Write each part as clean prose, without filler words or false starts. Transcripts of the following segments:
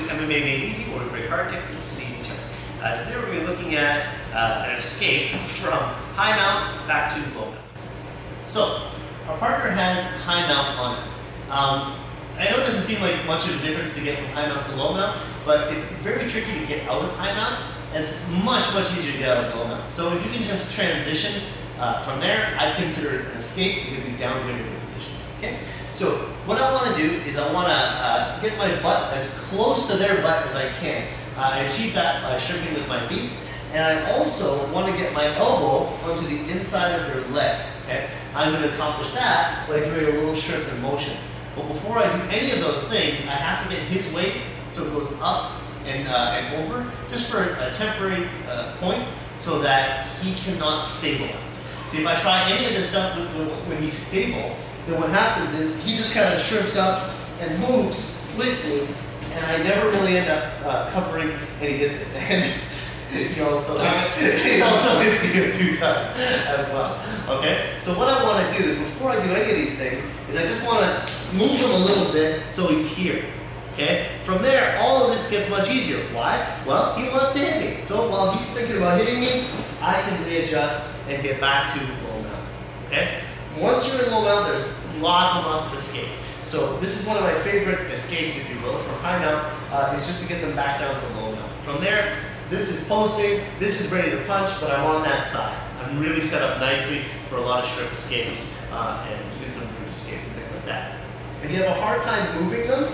MMA Made Easy, where we break hard techniques into easy chunks. Today we're going to be looking at an escape from high mount back to low mount. So, our partner has high mount on us. I know it doesn't seem like much of a difference to get from high mount to low mount, but it's very tricky to get out of high mount, and it's much easier to get out of low mount. So if you can just transition from there, I'd consider it an escape because we downgraded the position. Okay? So what I want to do is I want to get my butt as close to their butt as I can. I achieve that by shrinking with my feet, and I also want to get my elbow onto the inside of their leg. Okay? I'm going to accomplish that by doing a little shrimp motion. But before I do any of those things, I have to get his weight so it goes up and over, just for a temporary point, so that he cannot stabilize. See, if I try any of this stuff when he's stable, then what happens is he just kind of shrimps up and moves with me, and I never really end up covering any distance. And he also hits me a few times as well. Okay? So what I want to do is, before I do any of these things, is I just want to move him a little bit so he's here. Okay? From there, all of this gets much easier. Why? Well, he wants to hit me. So while he's thinking about hitting me, I can readjust and get back to low mount. Okay? Once you're in low mount, there's lots and lots of escapes. So this is one of my favorite escapes, if you will, from high mount, is just to get them back down to low mount. From there, this is posting, this is ready to punch, but I'm on that side. I'm really set up nicely for a lot of shrimp escapes and even some bridge escapes and things like that. If you have a hard time moving them,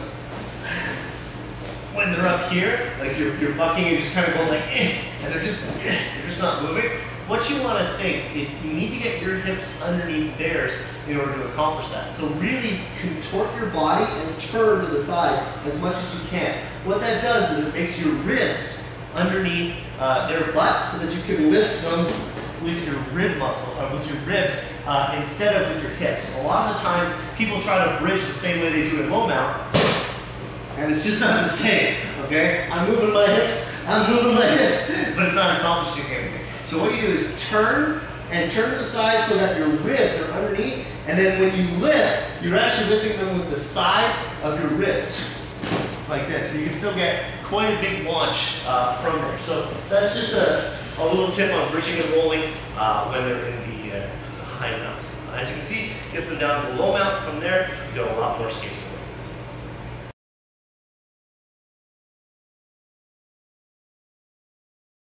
when they're up here, like you're bucking and just kind of going like, and they're just not moving, what you want to think is you need to get your hips underneath theirs in order to accomplish that. So really contort your body and turn to the side as much as you can. What that does is it makes your ribs underneath their butt so that you can lift them with your rib muscle, or with your ribs, instead of with your hips. A lot of the time, people try to bridge the same way they do in low mount, and it's just not the same, okay? I'm moving my hips, but it's not accomplishing anything. So what you do is turn to the side so that your ribs are underneath, and then when you lift, you're actually lifting them with the side of your ribs, like this. And you can still get quite a big launch from there. So that's just a little tip on bridging and rolling when they're in the high mount. As you can see, get them down to the low mount. From there, you got a lot more escapes.